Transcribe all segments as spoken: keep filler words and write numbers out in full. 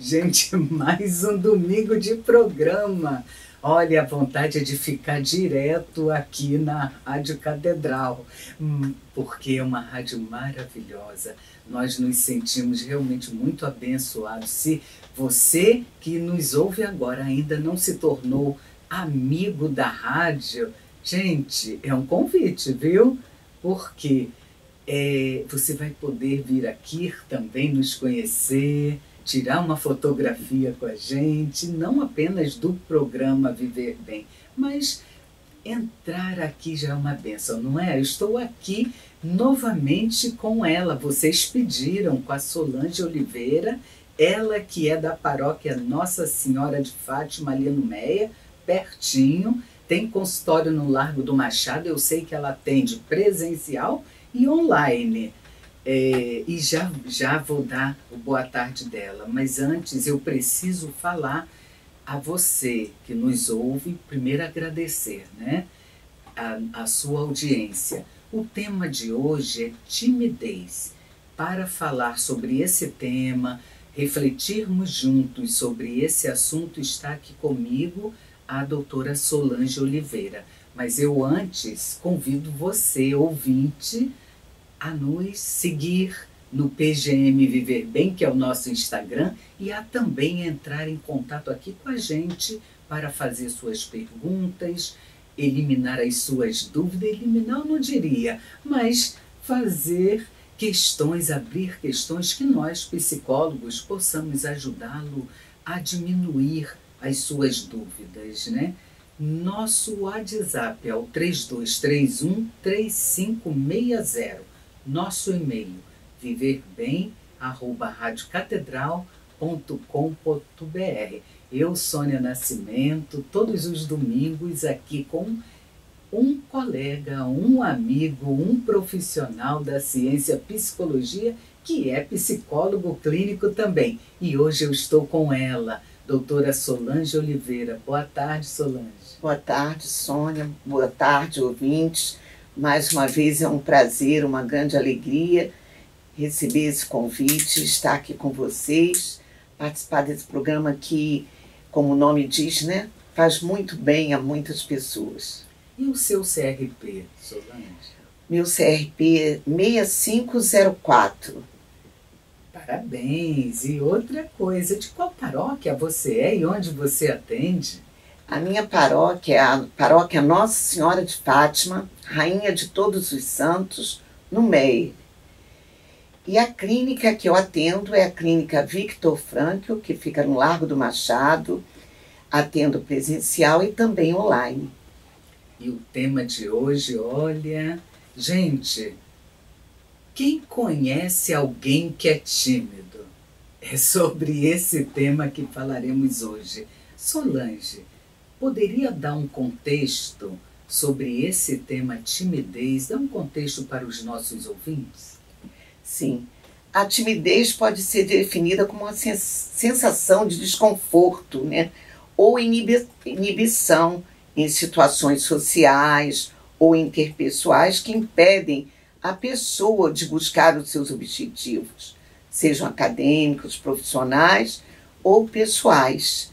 Gente, mais um domingo de programa. Olha, a vontade é de ficar direto aqui na Rádio Catedral, porque é uma rádio maravilhosa. Nós nos sentimos realmente muito abençoados. Se você que nos ouve agora ainda não se tornou amigo da rádio, gente, é um convite, viu? Porque é, você vai poder vir aqui também nos conhecer, tirar uma fotografia com a gente, não apenas do programa Viver Bem, mas entrar aqui já é uma bênção, não é? Eu estou aqui novamente com ela, vocês pediram, com a Solange Oliveira, ela que é da paróquia Nossa Senhora de Fátima, ali no Meia, pertinho, tem consultório no Largo do Machado, eu sei que ela atende presencial e online. É, e já, já vou dar o boa tarde dela, mas antes eu preciso falar a você que nos ouve, primeiro agradecer, né, a, a sua audiência. O tema de hoje é timidez. Para falar sobre esse tema, refletirmos juntos sobre esse assunto, está aqui comigo a doutora Solange Oliveira. Mas eu antes convido você, ouvinte, a nos seguir no P G M Viver Bem, que é o nosso Instagram, e a também entrar em contato aqui com a gente para fazer suas perguntas, eliminar as suas dúvidas, eliminar eu não diria, mas fazer questões, abrir questões que nós, psicólogos, possamos ajudá-lo a diminuir as suas dúvidas, né? Nosso WhatsApp é o três dois três um, três cinco seis zero. Nosso e-mail, viverbem arroba rádio catedral ponto com ponto br. Eu, Sônia Nascimento, todos os domingos aqui com um colega, um amigo, um profissional da ciência psicologia, que é psicólogo clínico também. E hoje eu estou com ela, doutora Solange Oliveira. Boa tarde, Solange. Boa tarde, Sônia. Boa tarde, ouvintes. Mais uma vez é um prazer, uma grande alegria receber esse convite, estar aqui com vocês, participar desse programa que, como o nome diz, né, faz muito bem a muitas pessoas. E o seu C R P, Solange? Meu C R P é seis cinco zero quatro. Parabéns! E outra coisa, de qual paróquia você é e onde você atende? A minha paróquia é a paróquia Nossa Senhora de Fátima, Rainha de Todos os Santos, no Meia. E a clínica que eu atendo é a clínica Victor Frankl, que fica no Largo do Machado. Atendo presencial e também online. E o tema de hoje, olha... Gente, quem conhece alguém que é tímido? É sobre esse tema que falaremos hoje. Solange, poderia dar um contexto sobre esse tema timidez? Dar um contexto para os nossos ouvintes? Sim. A timidez pode ser definida como uma sensação de desconforto, né? Ou inibi inibição em situações sociais ou interpessoais que impedem a pessoa de buscar os seus objetivos, sejam acadêmicos, profissionais ou pessoais.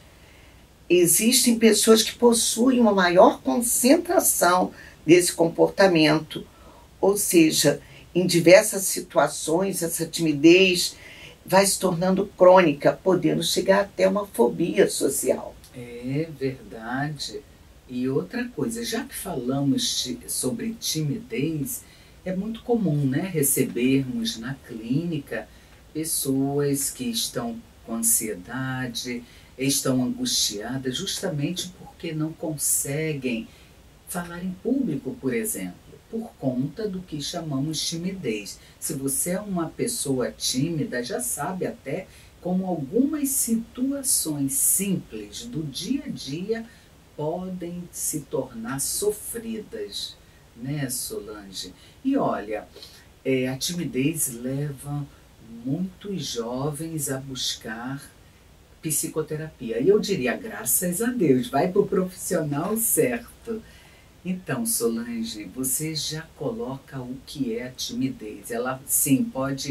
Existem pessoas que possuem uma maior concentração desse comportamento, ou seja, em diversas situações essa timidez vai se tornando crônica, podendo chegar até uma fobia social. É verdade. E outra coisa, já que falamos sobre timidez, é muito comum, né, recebermos na clínica pessoas que estão com ansiedade, estão angustiadas justamente porque não conseguem falar em público, por exemplo, por conta do que chamamos timidez. Se você é uma pessoa tímida, já sabe até como algumas situações simples do dia a dia podem se tornar sofridas, né, Solange? E olha, é, a timidez leva muitos jovens a buscar psicoterapia. E eu diria, graças a Deus, vai para o profissional certo. Então, Solange, você já coloca o que é a timidez. Ela, sim, pode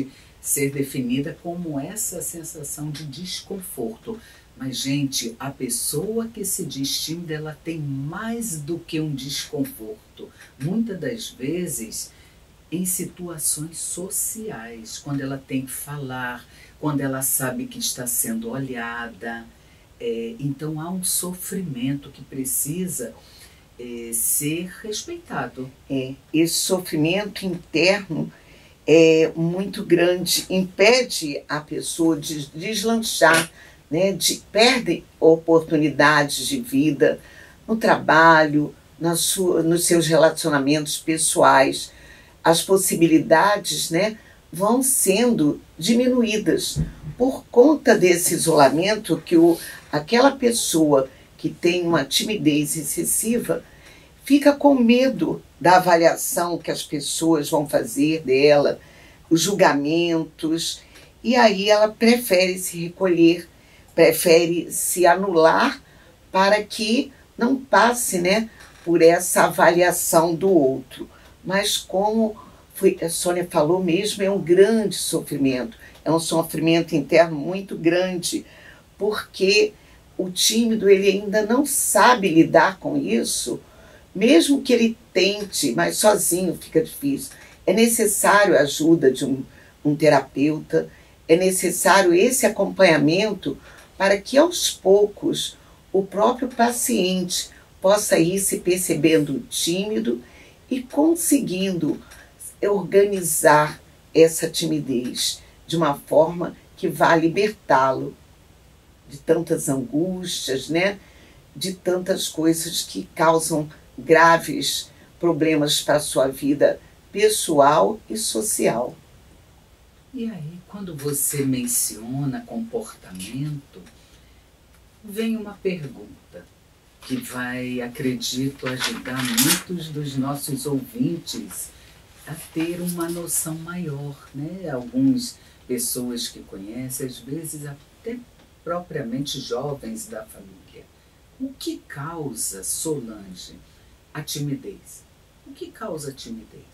ser definida como essa sensação de desconforto. Mas, gente, a pessoa que se diz tímida, ela tem mais do que um desconforto. Muitas das vezes, em situações sociais, quando ela tem que falar, quando ela sabe que está sendo olhada. É, então, há um sofrimento que precisa é, ser respeitado. É, esse sofrimento interno é muito grande, impede a pessoa de deslanchar, né, de, perde oportunidades de vida no trabalho, na sua, nos seus relacionamentos pessoais. As possibilidades, né, vão sendo diminuídas por conta desse isolamento que o, aquela pessoa que tem uma timidez excessiva fica com medo da avaliação que as pessoas vão fazer dela, os julgamentos, e aí ela prefere se recolher, prefere se anular para que não passe, né, por essa avaliação do outro. Mas como foi, a Sônia falou mesmo, é um grande sofrimento, é um sofrimento interno muito grande, porque o tímido ele ainda não sabe lidar com isso, mesmo que ele tente, mas sozinho fica difícil. É necessário a ajuda de um, um terapeuta, é necessário esse acompanhamento para que aos poucos o próprio paciente possa ir se percebendo tímido e conseguindo organizar essa timidez de uma forma que vá libertá-lo de tantas angústias, né? De tantas coisas que causam graves problemas para a sua vida pessoal e social. E aí, quando você menciona comportamento, vem uma pergunta que vai, acredito, ajudar muitos dos nossos ouvintes a ter uma noção maior, né? Algumas pessoas que conhecem, às vezes até propriamente jovens da família. O que causa, Solange, a timidez? O que causa a timidez?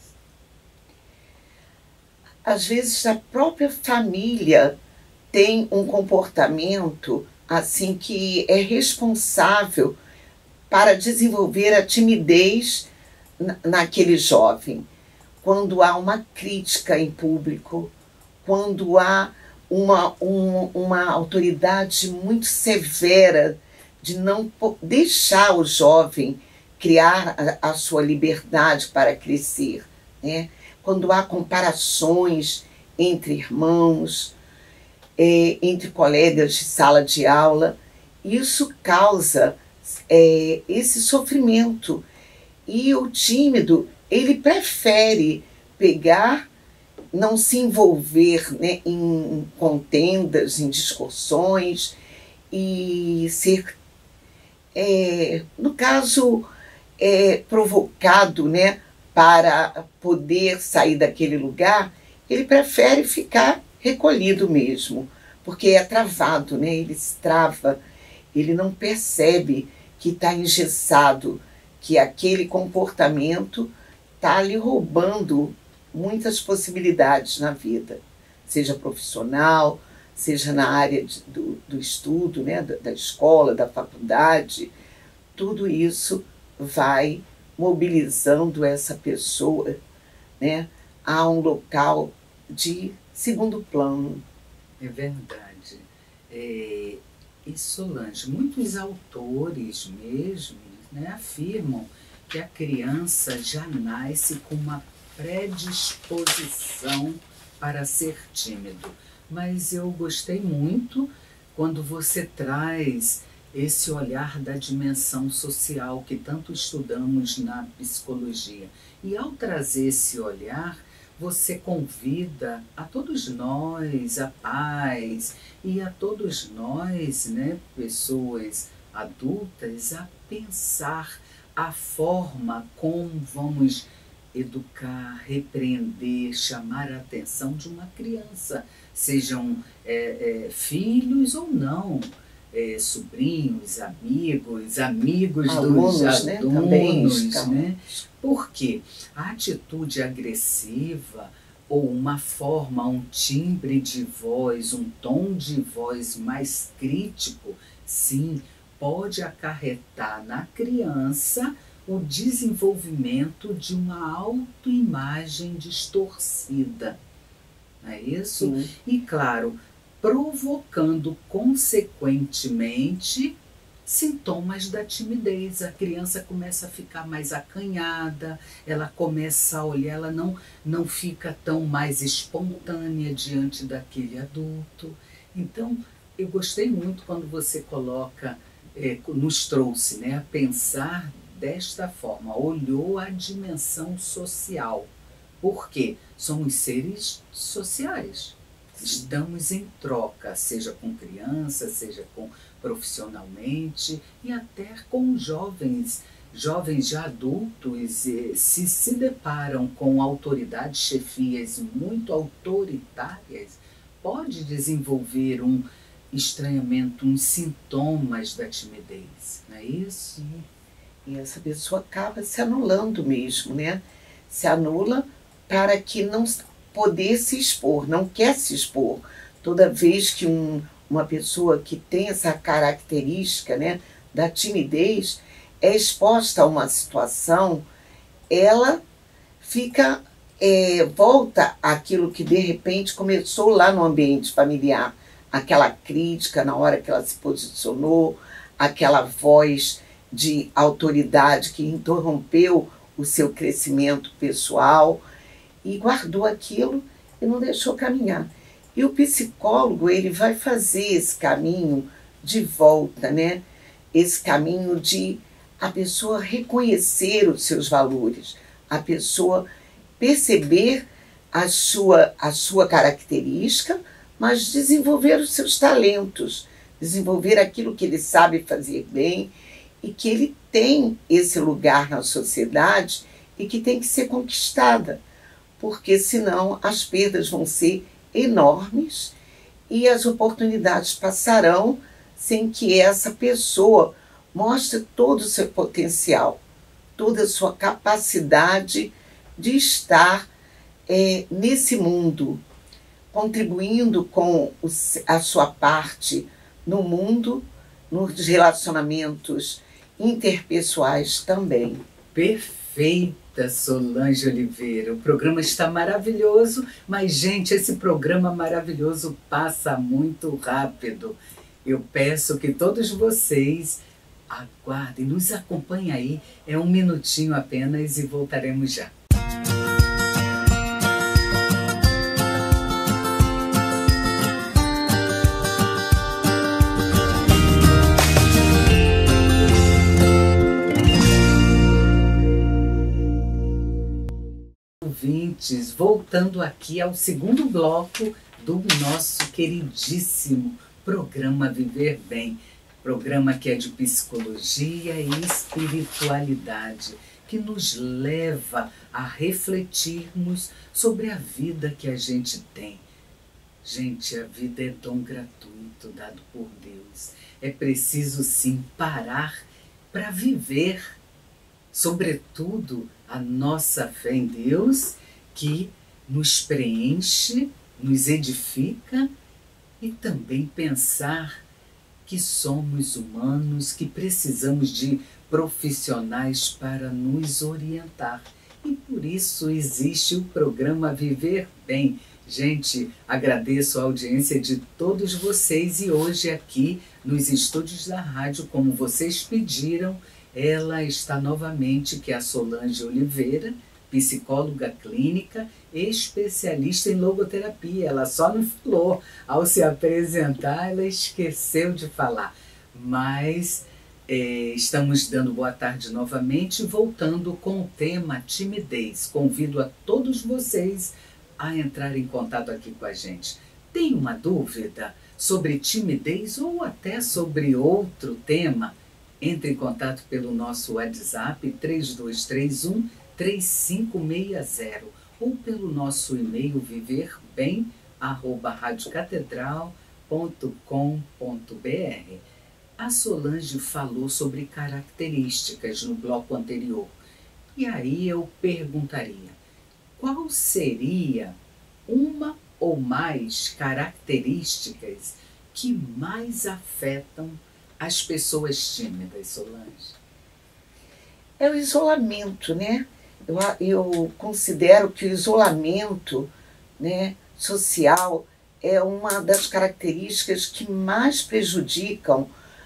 Às vezes a própria família tem um comportamento assim que é responsável para desenvolver a timidez naquele jovem. Quando há uma crítica em público, quando há uma, um, uma autoridade muito severa de não deixar o jovem criar a, a sua liberdade para crescer, né? Quando há comparações entre irmãos, é, entre colegas de sala de aula, isso causa é, esse sofrimento. E o tímido, ele prefere pegar, não se envolver, né, em contendas, em discussões e ser, é, no caso, é, provocado, né, para poder sair daquele lugar, ele prefere ficar recolhido mesmo, porque é travado, né? Ele se trava, ele não percebe que está engessado, que aquele comportamento está lhe roubando muitas possibilidades na vida, seja profissional, seja na área de, do, do estudo, né? da, da escola, da faculdade. Tudo isso vai mobilizando essa pessoa, né, a um local de segundo plano. É verdade. É, e Solange, muitos autores mesmo, né, afirmam que a criança já nasce com uma predisposição para ser tímido. Mas eu gostei muito quando você traz esse olhar da dimensão social que tanto estudamos na psicologia. E ao trazer esse olhar, você convida a todos nós, a pais e a todos nós, né, pessoas adultas, a pensar a forma como vamos educar, repreender, chamar a atenção de uma criança, sejam é, é, filhos ou não. É, sobrinhos, amigos, amigos alunos, dos né? alunos, Também, né? Porque a atitude agressiva ou uma forma, um timbre de voz, um tom de voz mais crítico, sim, pode acarretar na criança o desenvolvimento de uma autoimagem distorcida. Não é isso? Sim. E, claro, provocando consequentemente sintomas da timidez. A criança começa a ficar mais acanhada, ela começa a olhar, ela não, não fica tão mais espontânea diante daquele adulto. Então, eu gostei muito quando você coloca, é, nos trouxe, né, a pensar desta forma, olhou a dimensão social. Por quê? Somos seres sociais. Estamos em troca, seja com crianças, seja com profissionalmente e até com jovens, jovens já adultos, se se deparam com autoridades, chefias muito autoritárias, pode desenvolver um estranhamento, uns sintomas da timidez, não é isso? E essa pessoa acaba se anulando mesmo, né? Se anula para que não poder se expor, não quer se expor. Toda vez que um, uma pessoa que tem essa característica, né, da timidez é exposta a uma situação, ela fica, é, volta àquilo que de repente começou lá no ambiente familiar, aquela crítica na hora que ela se posicionou, aquela voz de autoridade que interrompeu o seu crescimento pessoal e guardou aquilo e não deixou caminhar. E o psicólogo, ele vai fazer esse caminho de volta, né? Esse caminho de a pessoa reconhecer os seus valores, a pessoa perceber a sua, a sua característica, mas desenvolver os seus talentos, desenvolver aquilo que ele sabe fazer bem e que ele tem esse lugar na sociedade e que tem que ser conquistada, porque senão as perdas vão ser enormes e as oportunidades passarão sem que essa pessoa mostre todo o seu potencial, toda a sua capacidade de estar é, nesse mundo, contribuindo com o, a sua parte no mundo, nos relacionamentos interpessoais também. Perfeita, Solange Oliveira. O programa está maravilhoso, mas, gente, esse programa maravilhoso passa muito rápido. Eu peço que todos vocês aguardem, nos acompanhem aí. É um minutinho apenas e voltaremos já. Ouvintes, voltando aqui ao segundo bloco do nosso queridíssimo programa Viver Bem, programa que é de psicologia e espiritualidade, que nos leva a refletirmos sobre a vida que a gente tem. Gente, a vida é dom gratuito dado por Deus. É preciso sim parar para viver, sobretudo a nossa fé em Deus, que nos preenche, nos edifica, e também pensar que somos humanos, que precisamos de profissionais para nos orientar. E por isso existe o programa Viver Bem. Gente, agradeço a audiência de todos vocês e hoje aqui nos estúdios da rádio, como vocês pediram, ela está novamente, que é a Solange Oliveira, psicóloga clínica, especialista em logoterapia. Ela só não falou, ao se apresentar, ela esqueceu de falar. Mas é, estamos dando boa tarde novamente, voltando com o tema timidez. Convido a todos vocês a entrar em contato aqui com a gente. Tem uma dúvida sobre timidez ou até sobre outro tema? Entre em contato pelo nosso WhatsApp três dois três um, três cinco seis zero ou pelo nosso e-mail viverbem arroba radiocatedral ponto com ponto br. A Solange falou sobre características no bloco anterior. E aí eu perguntaria, qual seria uma ou mais características que mais afetam as pessoas tímidas, Solange? É o isolamento, né? Eu, eu considero que o isolamento, né, social é uma das características que mais prejudicam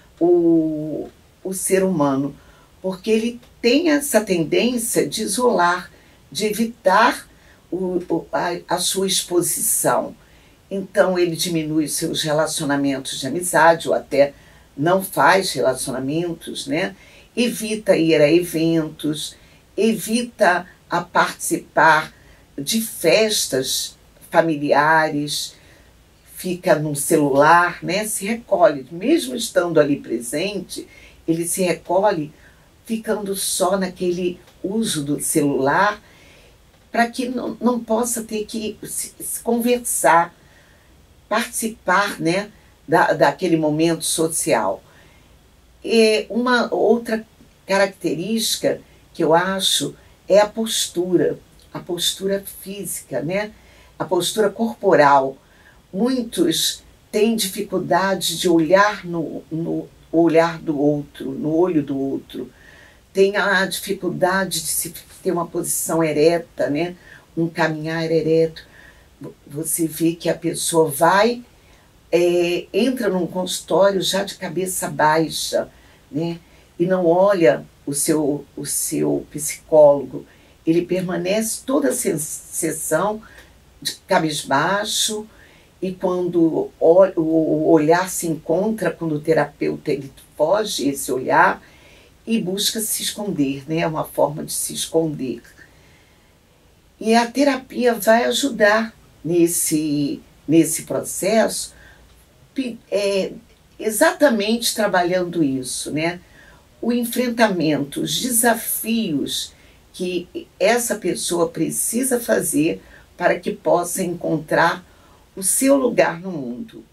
o, o ser humano, porque ele tem essa tendência de isolar, de evitar o, o, a, a sua exposição. Então ele diminui seus relacionamentos de amizade, ou até não faz relacionamentos, né? Evita ir a eventos, evita a participar de festas familiares, fica no celular, né? Se recolhe, mesmo estando ali presente, ele se recolhe ficando só naquele uso do celular, para que não, não possa ter que se, se conversar, participar, né, da, daquele momento social. E uma outra característica que eu acho é a postura, a postura física, né? A postura corporal. Muitos têm dificuldade de olhar no, no olhar do outro, no olho do outro. Tem a dificuldade de se ter uma posição ereta, né? Um caminhar ereto. Você vê que a pessoa vai, é, entra num consultório já de cabeça baixa, né? E não olha o seu, o seu psicólogo. Ele permanece toda a sessão de cabisbaixo, e quando o olhar se encontra, quando o terapeuta ele foge esse olhar e busca se esconder, né? É uma forma de se esconder. E a terapia vai ajudar nesse, nesse processo, é, exatamente trabalhando isso, né? O enfrentamento, os desafios que essa pessoa precisa fazer para que possa encontrar o seu lugar no mundo.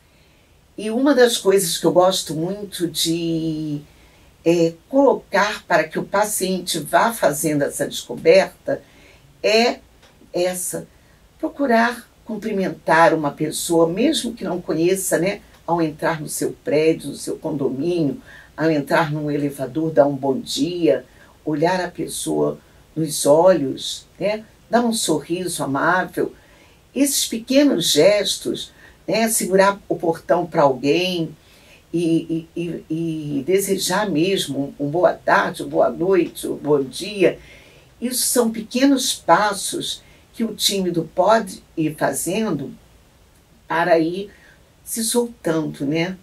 E uma das coisas que eu gosto muito de é, colocar para que o paciente vá fazendo essa descoberta é essa: procurar cumprimentar uma pessoa, mesmo que não conheça, né, ao entrar no seu prédio, no seu condomínio, ao entrar num elevador, dar um bom dia, olhar a pessoa nos olhos, né, dar um sorriso amável. Esses pequenos gestos, né, segurar o portão para alguém e, e, e, e desejar mesmo um boa tarde, uma boa noite, um bom dia, isso são pequenos passos que o tímido pode ir fazendo para ir se soltando, né?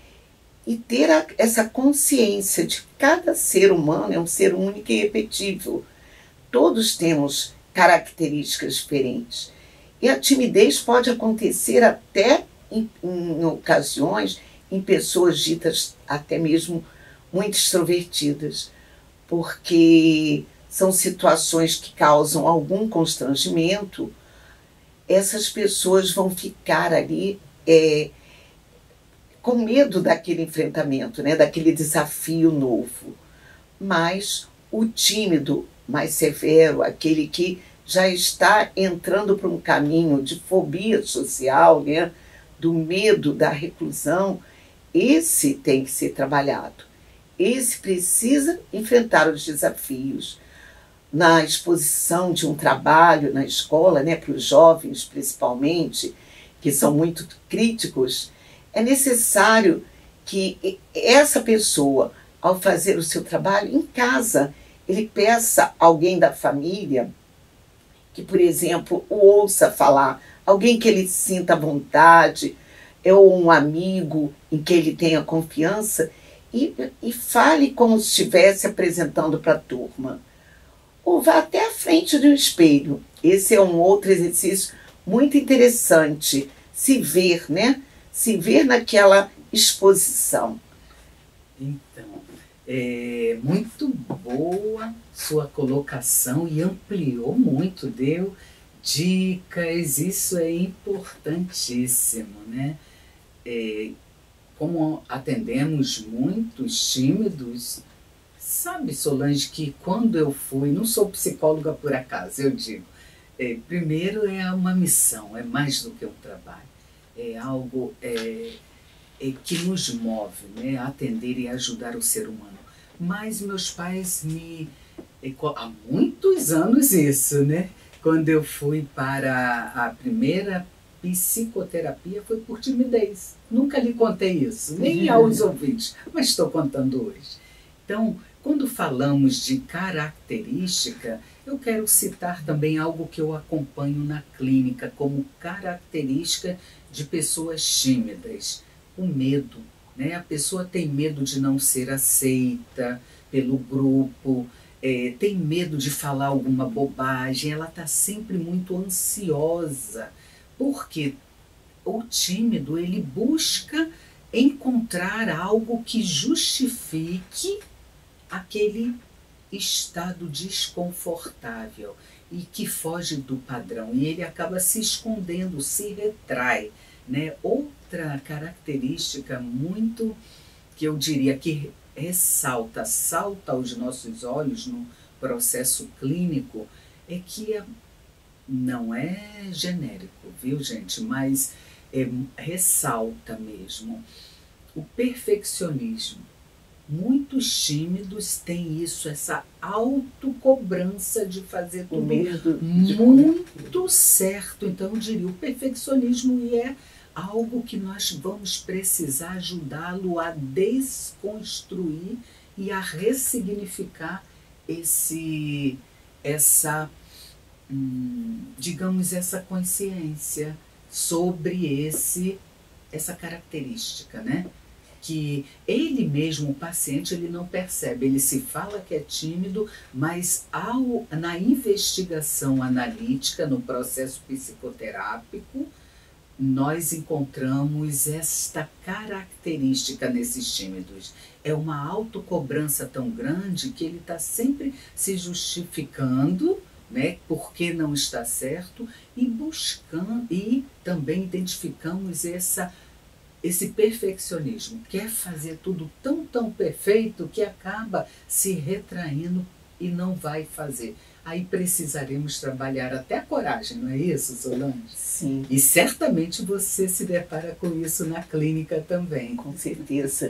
E ter a, essa consciência de que cada ser humano é um ser único e irrepetível. Todos temos características diferentes. E a timidez pode acontecer até em, em ocasiões em pessoas ditas até mesmo muito extrovertidas, porque são situações que causam algum constrangimento. Essas pessoas vão ficar ali é, com medo daquele enfrentamento, né, daquele desafio novo. Mas o tímido mais severo, aquele que já está entrando para um caminho de fobia social, né, do medo da reclusão, esse tem que ser trabalhado. Esse precisa enfrentar os desafios. Na exposição de um trabalho na escola, né, para os jovens principalmente, que são muito críticos, é necessário que essa pessoa, ao fazer o seu trabalho em casa, ele peça a alguém da família que, por exemplo, o ouça falar, alguém que ele sinta vontade, ou um amigo em que ele tenha confiança, e, e fale como se estivesse apresentando para a turma. Ou vá até a frente do espelho. Esse é um outro exercício muito interessante, se ver, né? Se ver naquela exposição. Então, é muito boa sua colocação e ampliou muito, deu dicas, isso é importantíssimo, né? É, como atendemos muitos tímidos, sabe, Solange, que quando eu fui, não sou psicóloga por acaso, eu digo, É, primeiro é uma missão, é mais do que um trabalho. É algo é, é, que nos move, né, a atender e ajudar o ser humano. Mas meus pais me... É, há muitos anos isso, né? Quando eu fui para a primeira psicoterapia foi por timidez. Nunca lhe contei isso, nem aos ouvintes, mas estou contando hoje. Então, quando falamos de característica, eu quero citar também algo que eu acompanho na clínica como característica de pessoas tímidas. O medo, né? A pessoa tem medo de não ser aceita pelo grupo, é, tem medo de falar alguma bobagem, ela está sempre muito ansiosa, porque o tímido, ele busca encontrar algo que justifique aquele estado desconfortável e que foge do padrão, e ele acaba se escondendo, se retrai, né? Outra característica muito, que eu diria que ressalta, salta aos nossos olhos no processo clínico, é que a, não é genérico, viu gente, mas é, ressalta mesmo o perfeccionismo. Muitos tímidos têm isso, essa autocobrança de fazer tudo medo muito certo. Então, eu diria, o perfeccionismo, e é algo que nós vamos precisar ajudá-lo a desconstruir e a ressignificar esse, essa, hum, digamos, essa consciência sobre esse, essa característica, né? Que ele mesmo, o paciente, ele não percebe, ele se fala que é tímido, mas ao, na investigação analítica, no processo psicoterápico, nós encontramos esta característica nesses tímidos. É uma autocobrança tão grande que ele está sempre se justificando, né, porque não está certo, e buscando, e também identificamos essa esse perfeccionismo, quer fazer tudo tão, tão perfeito que acaba se retraindo e não vai fazer. Aí precisaremos trabalhar até a coragem, não é isso, Solange? Sim. E certamente você se depara com isso na clínica também. Com certeza.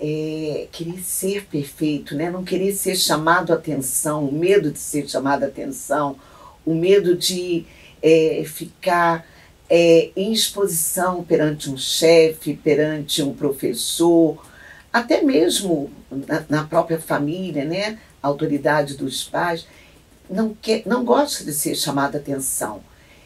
É, querer ser perfeito, né? Não querer ser chamado a atenção, o medo de ser chamado a atenção, o medo de é, ficar... É, em exposição perante um chefe, perante um professor, até mesmo na, na própria família, né? A autoridade dos pais, não, quer, não gosta de ser chamada a atenção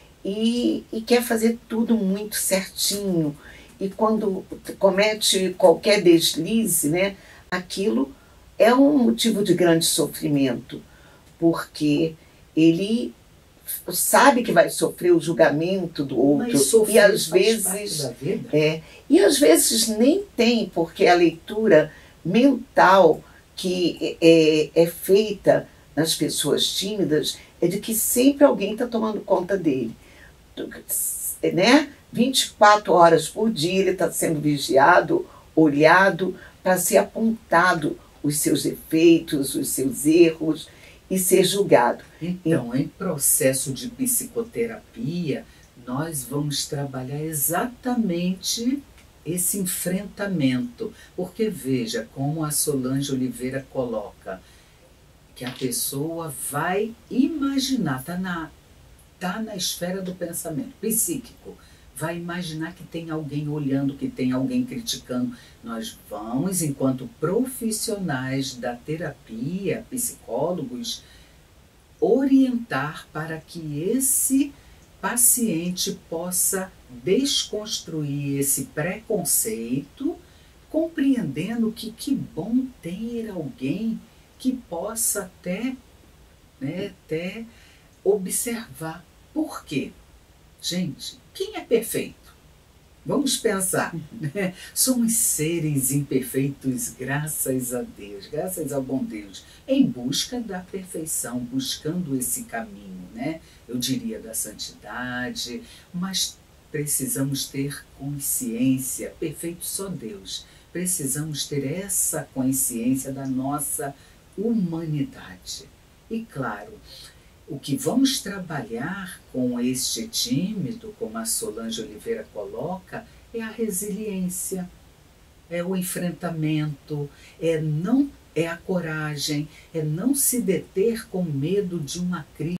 e, e quer fazer tudo muito certinho. E quando comete qualquer deslize, né? Aquilo é um motivo de grande sofrimento, porque ele sabe que vai sofrer o julgamento do outro, e às vezes é, e às vezes nem tem, porque a leitura mental que é, é feita nas pessoas tímidas é de que sempre alguém está tomando conta dele, né? vinte e quatro horas por dia ele está sendo vigiado, olhado, para ser apontado os seus defeitos, os seus erros, e ser julgado. Então, em processo de psicoterapia, nós vamos trabalhar exatamente esse enfrentamento. Porque veja como a Solange Oliveira coloca, que a pessoa vai imaginar, está na, tá na esfera do pensamento psíquico, vai imaginar que tem alguém olhando, que tem alguém criticando. Nós vamos, enquanto profissionais da terapia, psicólogos, orientar para que esse paciente possa desconstruir esse preconceito, compreendendo que que bom ter alguém que possa até, né, até observar. Por quê? Gente, quem é perfeito? Vamos pensar, né? Somos seres imperfeitos, graças a Deus, graças ao bom Deus, em busca da perfeição, buscando esse caminho, né? Eu diria da santidade, mas precisamos ter consciência, perfeito só Deus, precisamos ter essa consciência da nossa humanidade. E claro, O que vamos trabalhar com este tímido, como a Solange Oliveira coloca, é a resiliência, é o enfrentamento, é, não, é a coragem, é não se deter com medo de uma crise.